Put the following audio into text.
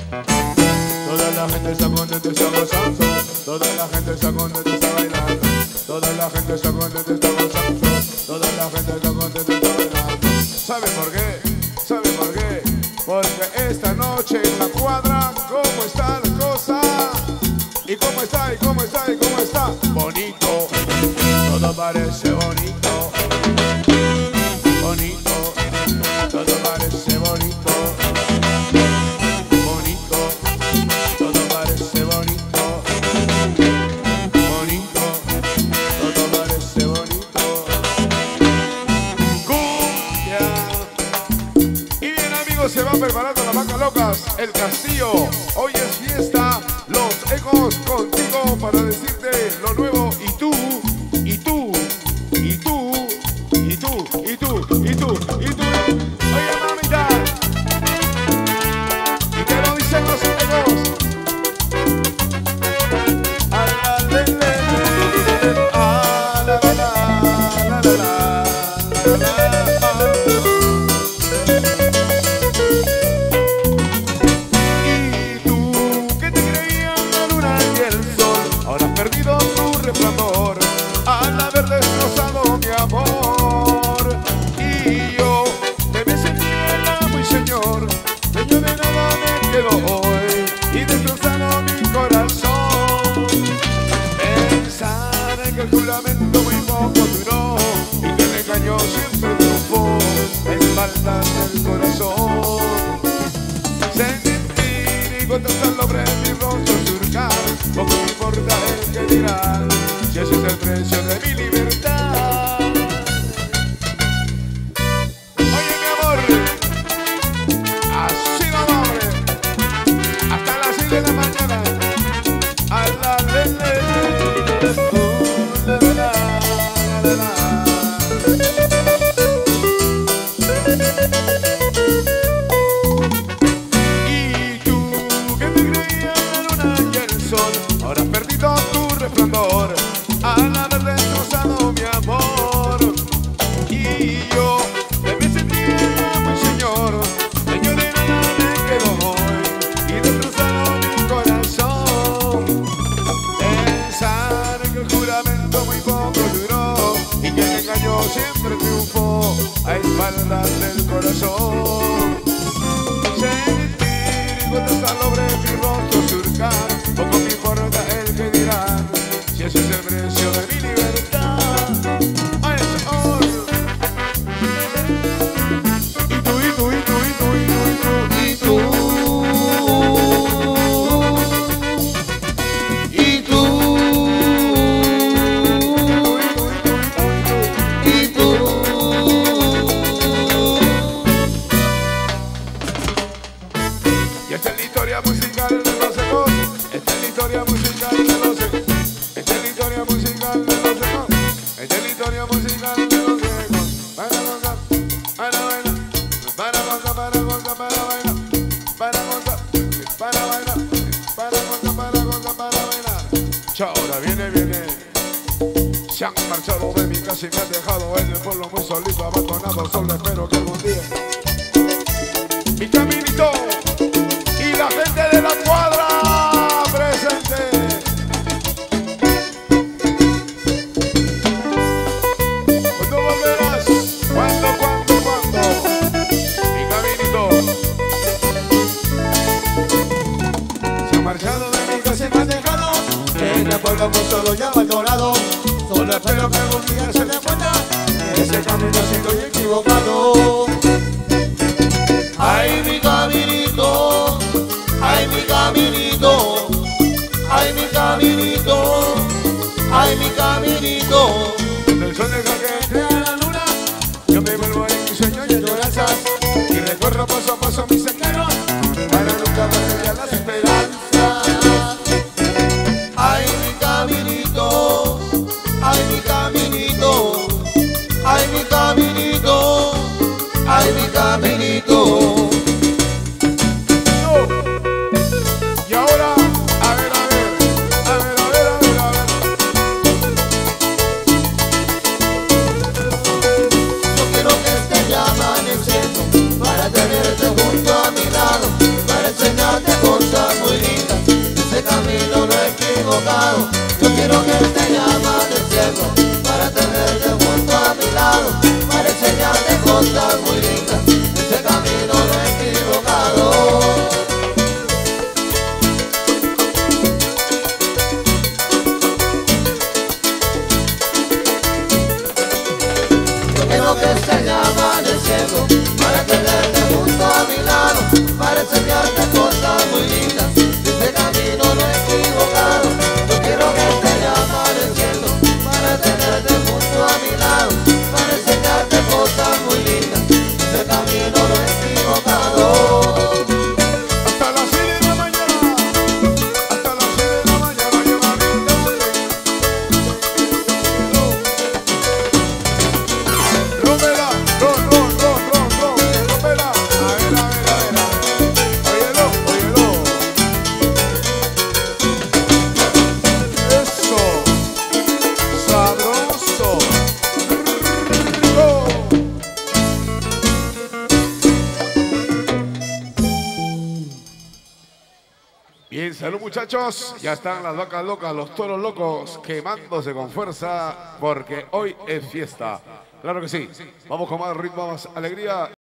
Toda la gente está contenta, está gozando. Toda la gente está contenta, está bailando. Toda la gente está contenta, está gozando. Toda la gente está contenta, está bailando. ¿Sabe por qué? ¿Sabe por qué? Porque esta noche en la cuadra, ¿cómo está la cosa? ¿Y cómo está? ¿Y cómo está? ¿Y cómo está? Bonito. Todo parece bonito. Bonito. Todo parece bonito. Bonito. Todo parece bonito. Bonito. Todo parece bonito. Cumbia. Y bien, amigos, se van preparando las vacas locas. El Castillo. Hoy es fiesta. Los Ecos contigo para decirte lo nuevo. Y tú. Y tú. Y tú. Y tú. Y tú. Y tú. Y tú. Oye, mamita. ¿Y qué lo dicen los Ecos? A la le, le, le, a la la la la la la la. Y tú que te creías la luna y el sol, ahora has perdido tu resplandor al haber destrozado mi amor. Y yo te me sentía muy señor, dueño de nada me quedo hoy y destrozado mi corazón. Pensar en que el juramento muy poco duró y que el engaño siempre triunfó a espaldas del corazón. Sentir y contestarlo sobre mi rostro surcar, poco me importa el que dirán, si ese es el precio de mi libertad. Oye, mi amor, así no va, hombre, hasta las 6 de la mañana. A la le, le, le, la, la, la, la. Y tú que te creías la luna y el sol, ahora has perdido tu resplandor al haber destrozado mi amor. Y yo que me sentía muy señor, dueño de nada me quedo hoy y destrozado mi corazón. Pensar en que el juramento muy poco duró y que el engaño siempre triunfó a espaldas del corazón. Sentir y contestar sobre mi rostro surcar, poco me importa el que dirán, si ese es el precio de mi libertad. ¡Ay, amor! Y tú, y tú, y tú, y tú, y tú, y tú, Y tú, y tú, y esta es la historia musical de los Ecos. Esta es la historia musical de los Ecos. Esta es la historia musical de los Ecos. Esta es la historia musical de los Ecos. Para gozar, para bailar, para gozar, para gozar, para bailar, para gozar, para bailar, para gozar, para gozar, para bailar. Chao, ahora viene, viene. Se han marchado de mi casa y me han dejado en el pueblo muy solito, abandonado. Solo espero que algún día mi caminito y la gente de la cuadra presente. ¿Cuándo volverás? ¿Cuándo? Mi caminito. Se han marchado de mi casa y me han dejado en el pueblo muy solo y abandonado. Solo espero que algún día se dé cuenta que ese camino ha sido equivocado. ay mi caminito, ay mi caminito, ay mi caminito, ay mi caminito. Del sol deja que crea la luna, yo me vuelvo en mi sueño y añoranzas, y recorro paso a paso mis senderos para nunca perder las esperanzas. Ay mi caminito, ay mi caminito, ay mi caminito, equivocado. Yo quiero que esté ya amaneciendo para tenerte junto a mi lado, para enseñarte cosas muy lindas. Ese camino no he equivocado. Quiero que esté ya amaneciendo para tenerte junto a mi lado, para enseñarte cosas muy lindas. Ese camino no he equivocado. Yo quiero que esté ya amaneciendo para tenerte junto a mi lado, para enseñarte cosas muy lindas. Ese camino no he equivocado. Hasta las 6 de la mañana, hasta las 6 de la mañana, llamadita. Rómpela, rómpela. A ver. Óyelo. Eso, sabroso, rico. Bien, salud muchachos, ya están las vacas locas, los toros locos quemándose con fuerza porque hoy es fiesta. Claro que sí, vamos con más ritmo, más alegría.